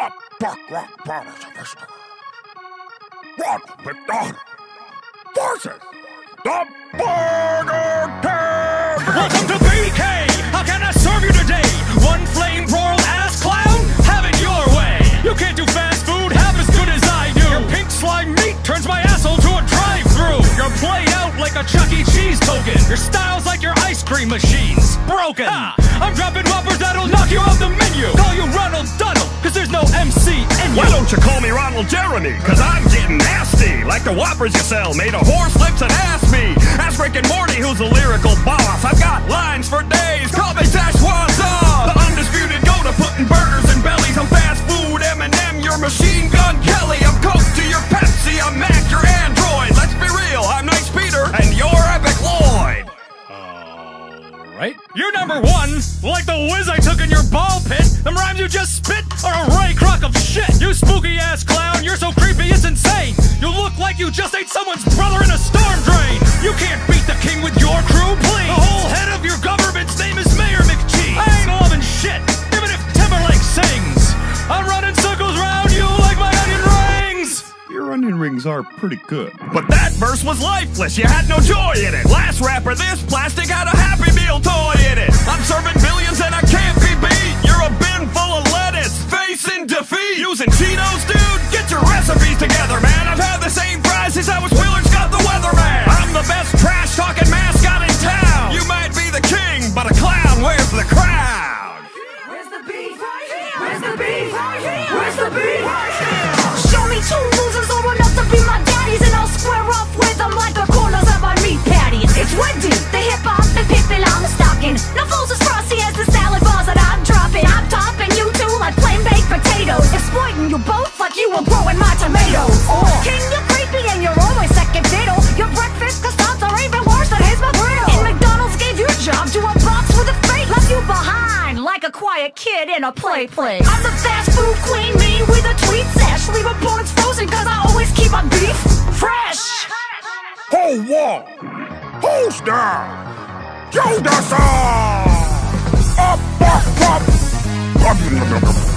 A buck-rock promise of history. Ronald McDonald versus the Burger King! Welcome to BK! How can I serve you today? One flame-broiled ass clown? Have it your way! You can't do fast food half as good as I do! Your pink slime meat turns my asshole to a drive-thru! You're played out like a Chuck E. Cheese token! Your style's like your ice cream machines! Broken! I'm dropping whoppers that'll knock you off the menu! Call you Ronald McDonald, cause there's no MC in you! Why don't you call me Ronald Jeremy? Cause I'm getting nasty! Like the whoppers you sell made of horse lips and ass meat! Ask Rick and Morty who's the lyrical boss! I've got lines for days! Call me Szechuan! The undisputed goat of putting burgers in bellies! I'm fast food M&M, your machine gun Kelly! I'm Coke to your Pepsi, I'm Mac, your Android! Let's be real, I'm Nice Peter, and you're EpicLLOYD! Right? You're number one, like the whiz I took in your ball pit. Them rhymes you just spit are a Ray Kroc of shit. You spooky ass clown, you're so creepy it's insane. You look like you just ate someone's brother in a storm drain. You can't beat the king with your crew, please. The whole head of your government's name is Mayor McCheese. I ain't loving shit, even if Timberlake sings. I'm running circles round you like my onion rings. Your onion rings are pretty good. But that verse was lifeless, you had no joy in it. Last rapper, this plastic had a Happy Meal toy in it. I'm serving billions and I can't be beat. You're a bin full of lettuce, facing defeat. Using Cheetos, dude? Get your recipes together, man. I've had the same fries since I was Willard Scott the Weatherman. I'm the best trash-talking mascot in town. You might be the king, but a clown wears the crown. Where's the beef right here? Where's the beef right here? Where's the beef right here? Show me two losers old enough to be my daddies, and I'll square off with them like the corners of my meat patties. It's Wendy, the hip-hop, the pippin' I'm stocking. No fools as frosty as the salad bars that I'm dropping. I'm topping you two like plain baked potatoes, exploiting you both like you were growing my tomatoes. King, you're creepy and you're always second fiddle. Your breakfast croissants are even worse than his McGriddle. And McDonald's gave your job to a box with a fate, left you behind like a quiet kid in a play place. I'm the fast food queen, me with a tweet sash. Leave opponents frozen cause I always keep my beef fresh. Hold on! Who's down? Joe Dawson! A buck-rock!